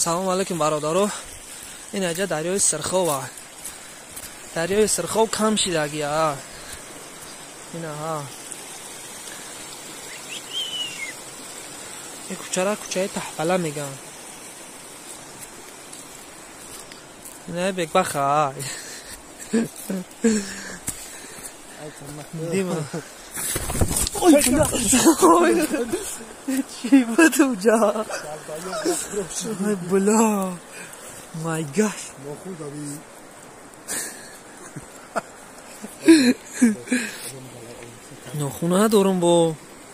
салом алайкум бародаро. Ин аҷа дарёи Сирхов а. Дарёи Сирхов кам шидагия. Ина ҳа. Ин кӯчара кӯчаи Таҳпала меган. Ина бекбаха. Дима. Ой, бля. Чӣ буд уҷа? Ой, бля. My gosh. ناخون ندارم با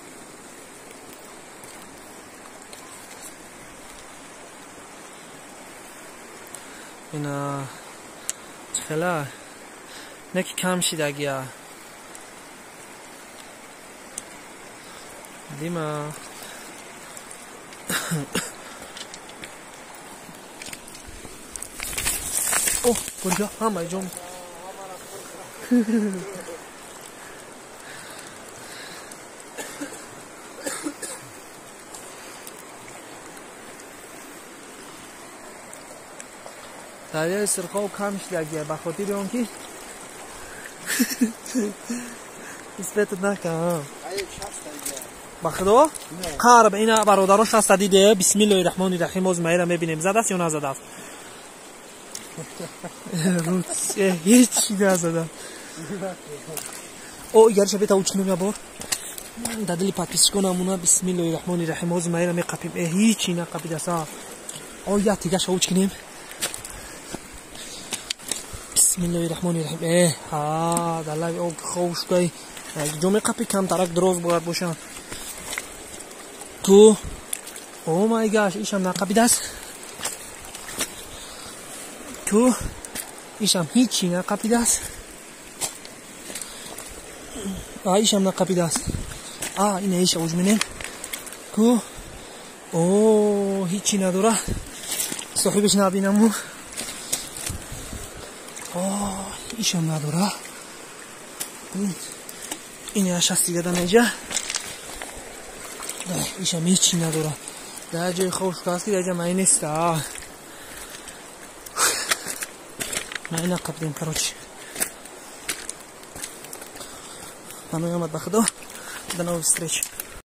اینا چخلا نکی کم شیدگیه دیما اوه کجا همه جون دریای سرخاب کم شدگیه بخاطر اون که اسمت نکن بخدا قرب اینا برادراش هست دیده بسم الله الرحمن الرحیم از مهره میبینیم زده است یا نزده است هیچی نزده او گرش بیتا اوچنم یا بار دادلی پاکیس کنم اونا بسم الله الرحمن الرحیم از مهره میقپیم هیچی نقپید است او یا تیگش اوچنیم بسم الله الرحمن الرحیم ها دلای او خوش گای جمعه قپی کم ترک دروز باید باشن تو او مای گاش ایشم نقپید است تو ایشم هیچی نقپید است ایشم نقپید است این ایش اوجمنیم کو او هیچی نداره صاحبش نبینمو ایشم نداره این هشت دیگه دم اینجا ایشم هیچی نداره در جای خوش کاست که در جا مایی نیست من اینا قبلیم کروچ من آمد بخدا دنو استریچ